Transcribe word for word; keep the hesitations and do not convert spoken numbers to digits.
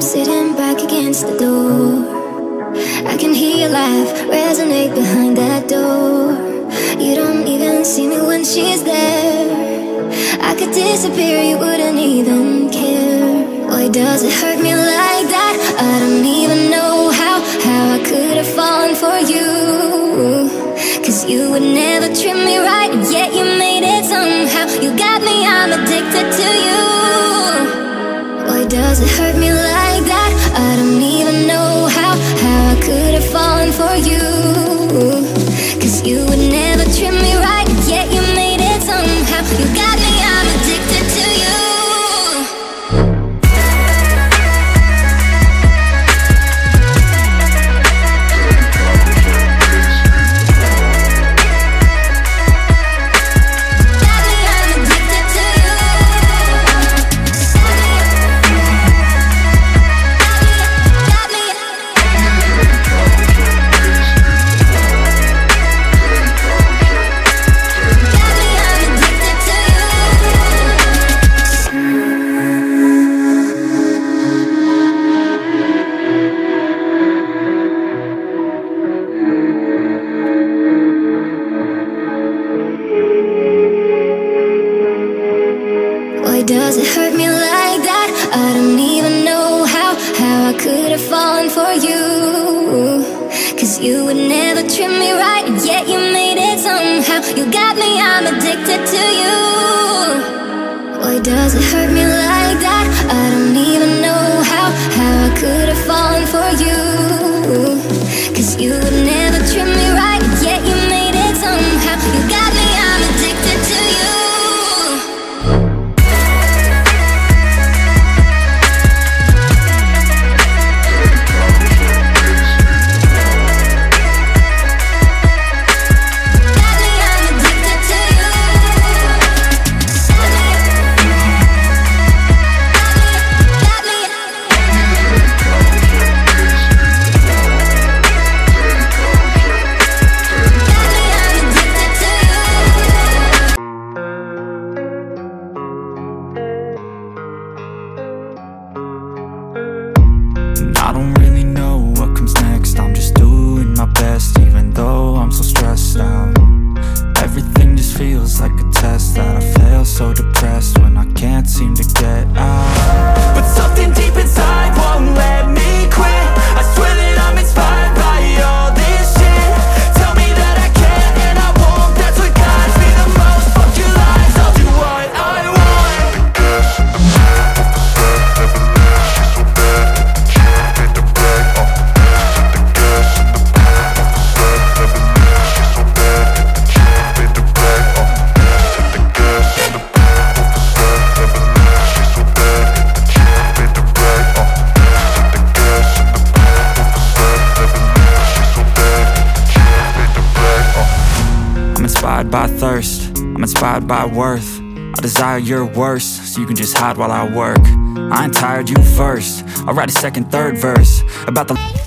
sitting back against the door. I can hear your laugh resonate behind that door. You don't even see me when she's there. I could disappear, you wouldn't even care. Why does it hurt me like that? I don't even know how, how I could have fallen for you. Cause you would never treat me right, and yet you made it somehow. You got me, I'm addicted to you. Why does it hurt me like that? I don't even know how, how I could have fallen for you. Cause you would never treat me right, and yet you made it somehow. You got me, I'm addicted to you. Why does it hurt me like that? I don't even know how, how I could have fallen for you. Cause you would never treat me right, and yet you made it somehow. You got me, I'm addicted to you. Why does it hurt me like that? I don't even know how, how I could have fallen for you. Cause you would never treat me right, and yet you made it somehow. You got me, I'm addicted to you. I don't really know what comes next. I'm just doing my best, even though I'm so stressed out. Everything just feels like a test that I fail, so depressed when I can't seem to get out. But something deep inside won't let me quit. I swear that I'm inspired by all this shit. Tell me that I can and I won't. That's what guides me the most. Fuck your lies, I'll do what I want. I'm inspired by thirst, I'm inspired by worth. I desire your worst, so you can just hide while I work. I ain't tired, you first. I'll write a second, third verse about the